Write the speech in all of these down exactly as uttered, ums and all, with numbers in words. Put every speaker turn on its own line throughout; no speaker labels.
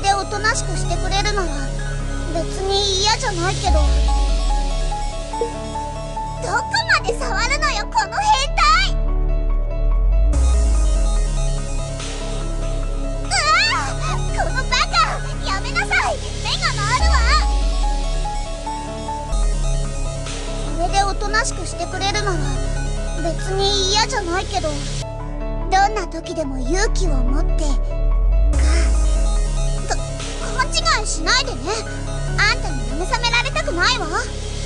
でおとなしくしてくれるなら別に嫌じゃないけど。どこまで触るのよこの変態。うわー、このバカ、やめなさい、目が回るわ。これでおとなしくしてくれるなら別に嫌じゃないけど、どんな時でも勇気を持ってか。か勘違いしないでね。あんたに慰められたくないわ。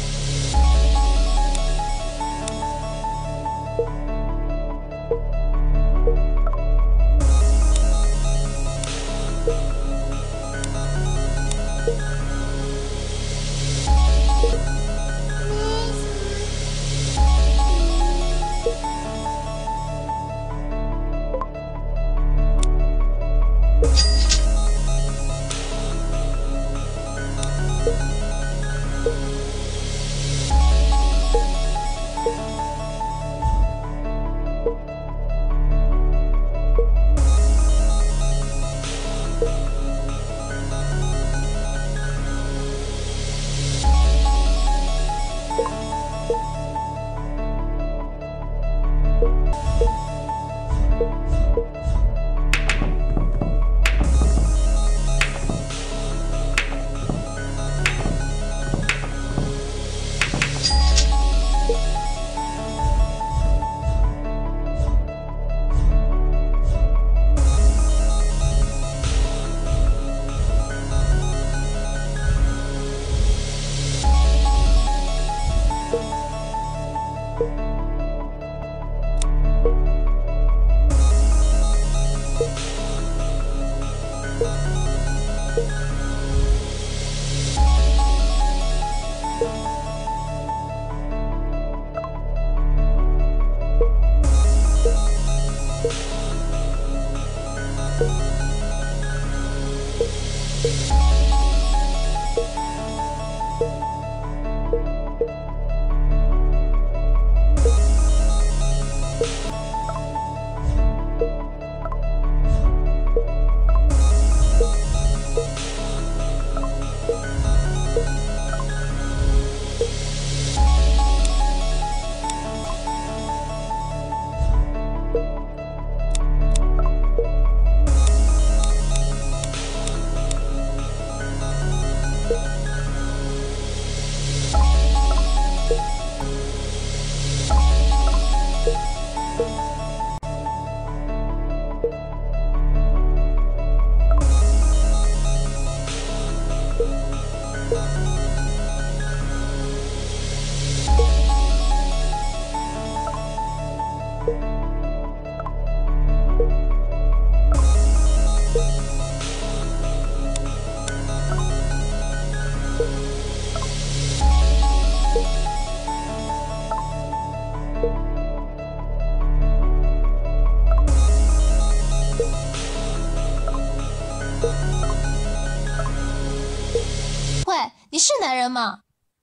你是男人吗？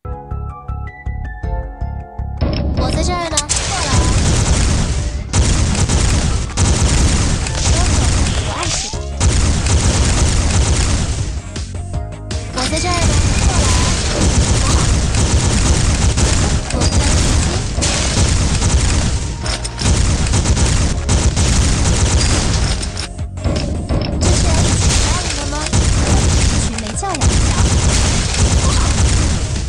我在这儿呢，过来。不要走，我爱死你。我在这儿呢，过来。我在这是来一起打你的吗？一群没教养的家伙。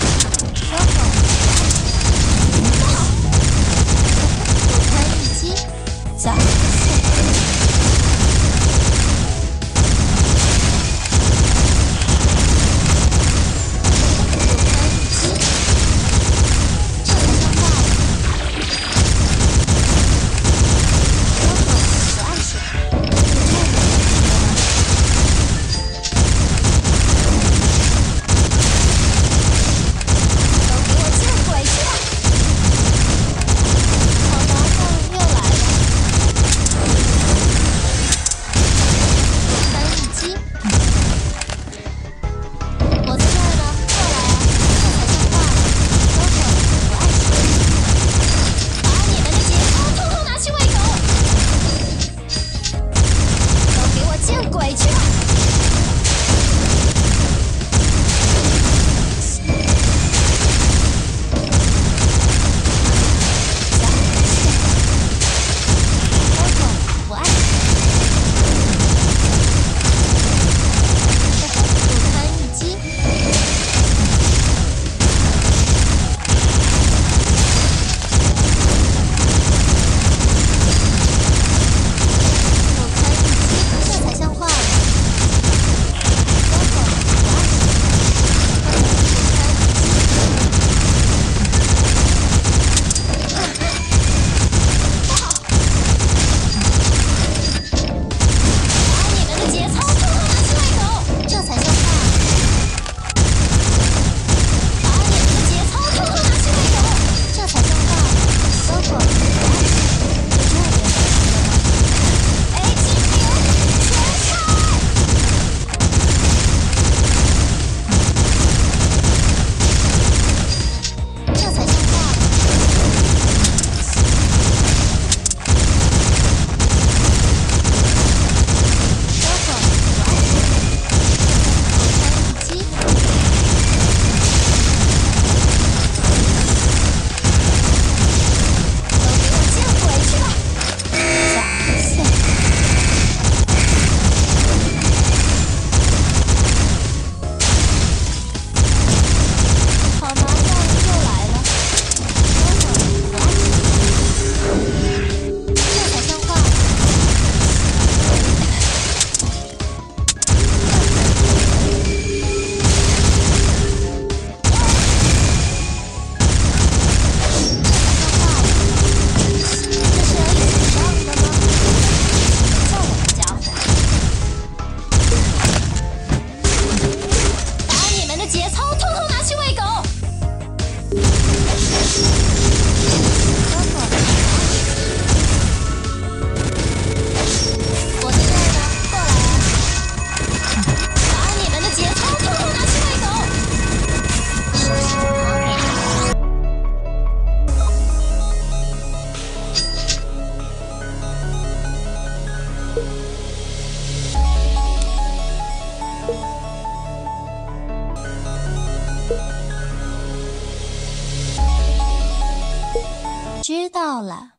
到了。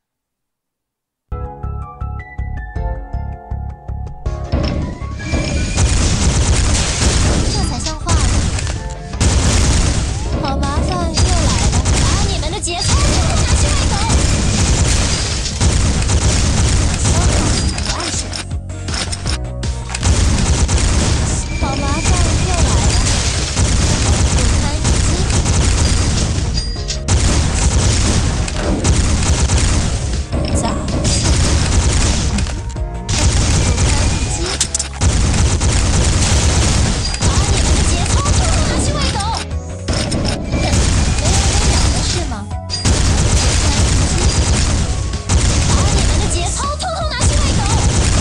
这才像话呢。好麻烦，又来了，把你们的节操统统拿去喂狗！骚狗不碍事。好麻烦，又来了，不堪一击。 咋？不堪一击！把你们的节操统统拿去喂狗！哼，没完没了的是吗？不堪一击！把你们的节操统统拿去喂狗！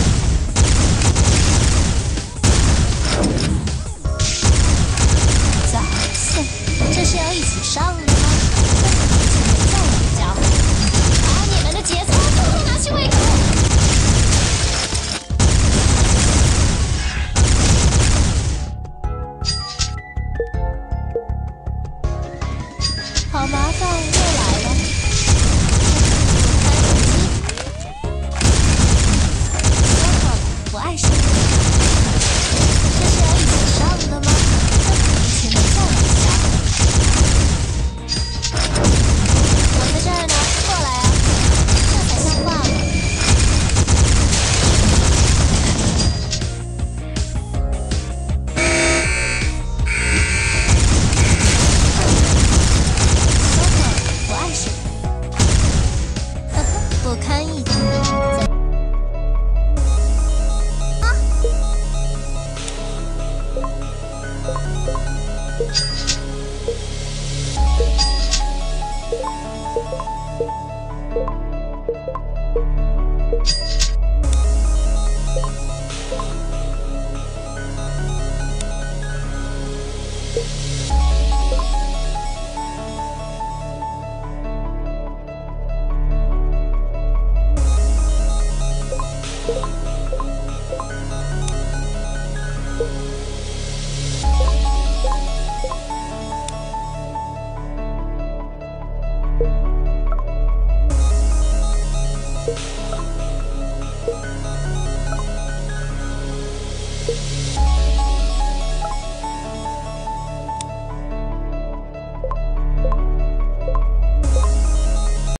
咋？哼，这是要一起上的吗？以前没教养的家伙！ 把你们的节操统统拿去喂狗！好麻烦，又来了，不堪一击。说过了，不碍事。这是要一起上的吗？一群没教养的家伙！我在这儿呢，过来啊！ 这才像话呢！说过了，不碍事。呵呵，不堪一击。
啊！